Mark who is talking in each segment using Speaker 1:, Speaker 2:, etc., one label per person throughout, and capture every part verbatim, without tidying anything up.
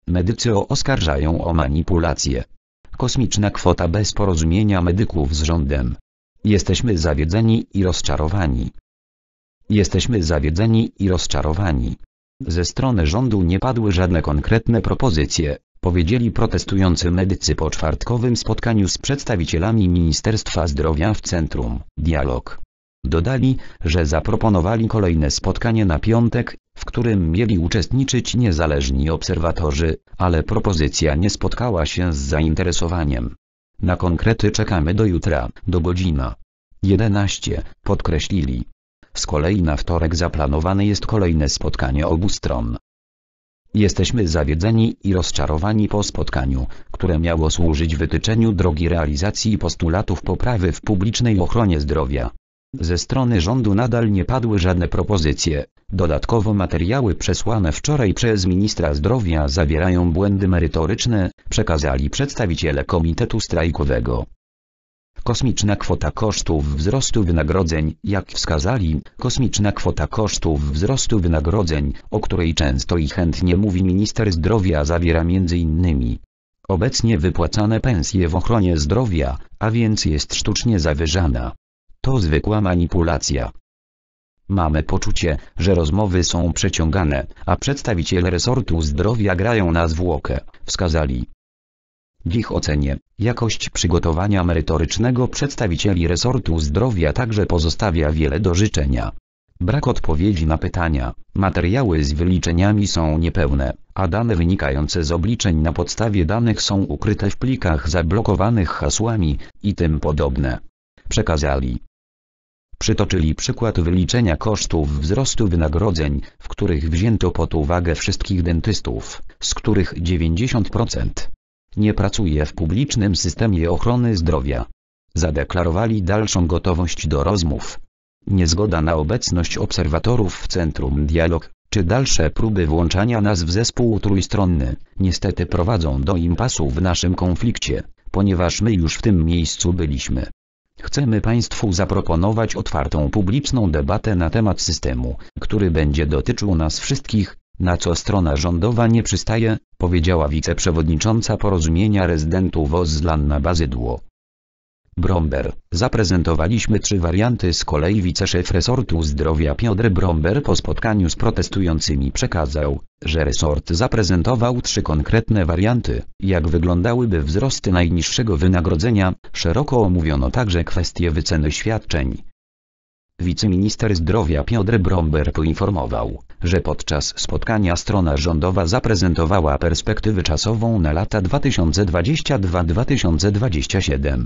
Speaker 1: Medycy oskarżają o manipulację. Kosmiczna kwota bez porozumienia medyków z rządem. Jesteśmy zawiedzeni i rozczarowani. Jesteśmy zawiedzeni i rozczarowani. Ze strony rządu nie padły żadne konkretne propozycje, powiedzieli protestujący medycy po czwartkowym spotkaniu z przedstawicielami Ministerstwa Zdrowia w Centrum Dialog. Dodali, że zaproponowali kolejne spotkanie na piątek, w którym mieli uczestniczyć niezależni obserwatorzy, ale propozycja nie spotkała się z zainteresowaniem. Na konkrety czekamy do jutra, do godzina jedenastej, podkreślili. Z kolei na wtorek zaplanowane jest kolejne spotkanie obu stron. Jesteśmy zawiedzeni i rozczarowani po spotkaniu, które miało służyć wytyczeniu drogi realizacji postulatów poprawy w publicznej ochronie zdrowia. Ze strony rządu nadal nie padły żadne propozycje. Dodatkowo materiały przesłane wczoraj przez ministra zdrowia zawierają błędy merytoryczne, przekazali przedstawiciele Komitetu Strajkowego. Kosmiczna kwota kosztów wzrostu wynagrodzeń, jak wskazali, kosmiczna kwota kosztów wzrostu wynagrodzeń, o której często i chętnie mówi minister zdrowia, zawiera między innymi obecnie wypłacane pensje w ochronie zdrowia, a więc jest sztucznie zawyżana. To zwykła manipulacja. Mamy poczucie, że rozmowy są przeciągane, a przedstawiciele resortu zdrowia grają na zwłokę, wskazali. W ich ocenie, jakość przygotowania merytorycznego przedstawicieli resortu zdrowia także pozostawia wiele do życzenia. Brak odpowiedzi na pytania, materiały z wyliczeniami są niepełne, a dane wynikające z obliczeń na podstawie danych są ukryte w plikach zablokowanych hasłami i tym podobne. Przekazali. Przytoczyli przykład wyliczenia kosztów wzrostu wynagrodzeń, w których wzięto pod uwagę wszystkich dentystów, z których dziewięćdziesiąt procent nie pracuje w publicznym systemie ochrony zdrowia. Zadeklarowali dalszą gotowość do rozmów. Niezgoda na obecność obserwatorów w Centrum Dialog, czy dalsze próby włączania nas w zespół trójstronny, niestety prowadzą do impasu w naszym konflikcie, ponieważ my już w tym miejscu byliśmy. Chcemy Państwu zaproponować otwartą publiczną debatę na temat systemu, który będzie dotyczył nas wszystkich, na co strona rządowa nie przystaje, powiedziała wiceprzewodnicząca Porozumienia Rezydentów O Z Joanna Bazydło. Bromber. Zaprezentowaliśmy trzy warianty. Z kolei wiceszef resortu zdrowia Piotr Bromber po spotkaniu z protestującymi przekazał, że resort zaprezentował trzy konkretne warianty, jak wyglądałyby wzrosty najniższego wynagrodzenia. Szeroko omówiono także kwestię wyceny świadczeń. Wiceminister zdrowia Piotr Bromber poinformował, że podczas spotkania strona rządowa zaprezentowała perspektywę czasową na lata dwa tysiące dwudziesty drugi do dwa tysiące dwudziestego siódmego.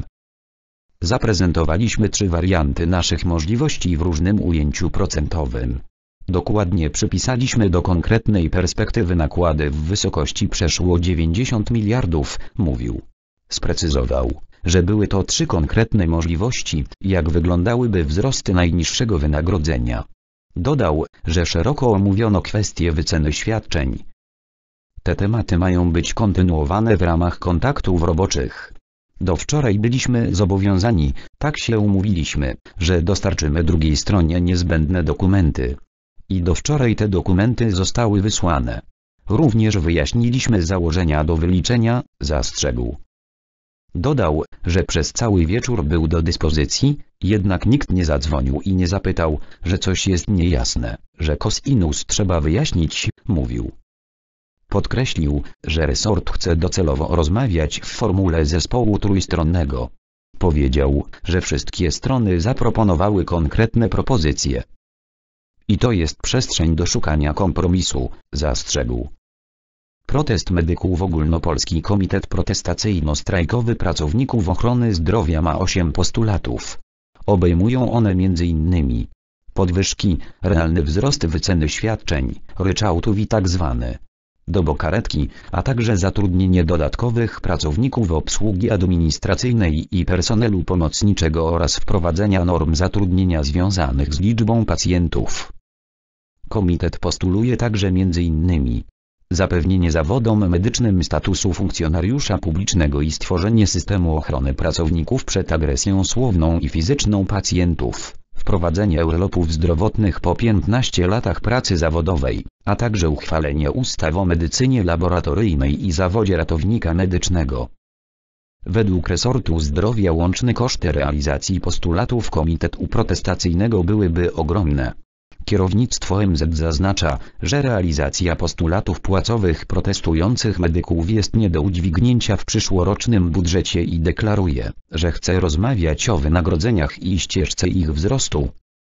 Speaker 1: Zaprezentowaliśmy trzy warianty naszych możliwości w różnym ujęciu procentowym. Dokładnie przypisaliśmy do konkretnej perspektywy nakłady w wysokości przeszło dziewięćdziesiąt miliardów, mówił. Sprecyzował, że były to trzy konkretne możliwości, jak wyglądałyby wzrosty najniższego wynagrodzenia. Dodał, że szeroko omówiono kwestię wyceny świadczeń. Te tematy mają być kontynuowane w ramach kontaktów roboczych. Do wczoraj byliśmy zobowiązani, tak się umówiliśmy, że dostarczymy drugiej stronie niezbędne dokumenty. I do wczoraj te dokumenty zostały wysłane. Również wyjaśniliśmy założenia do wyliczenia, zastrzegł. Dodał, że przez cały wieczór był do dyspozycji, jednak nikt nie zadzwonił i nie zapytał, że coś jest niejasne, że kosinus trzeba wyjaśnić, mówił. Podkreślił, że resort chce docelowo rozmawiać w formule zespołu trójstronnego. Powiedział, że wszystkie strony zaproponowały konkretne propozycje. I to jest przestrzeń do szukania kompromisu, zastrzegł. Protest medyków. Ogólnopolski Komitet Protestacyjno-Strajkowy Pracowników Ochrony Zdrowia ma osiem postulatów. Obejmują one między innymi podwyżki, realny wzrost wyceny świadczeń, ryczałtów i tzw. dobokaretki, a także zatrudnienie dodatkowych pracowników obsługi administracyjnej i personelu pomocniczego oraz wprowadzenia norm zatrudnienia związanych z liczbą pacjentów. Komitet postuluje także między innymi zapewnienie zawodom medycznym statusu funkcjonariusza publicznego i stworzenie systemu ochrony pracowników przed agresją słowną i fizyczną pacjentów, wprowadzenie urlopów zdrowotnych po piętnastu latach pracy zawodowej, a także uchwalenie ustawy o medycynie laboratoryjnej i zawodzie ratownika medycznego. Według resortu zdrowia łączne koszty realizacji postulatów komitetu protestacyjnego byłyby ogromne. Kierownictwo M Z zaznacza, że realizacja postulatów płacowych protestujących medyków jest nie do udźwignięcia w przyszłorocznym budżecie i deklaruje, że chce rozmawiać o wynagrodzeniach i ścieżce ich wzrostu.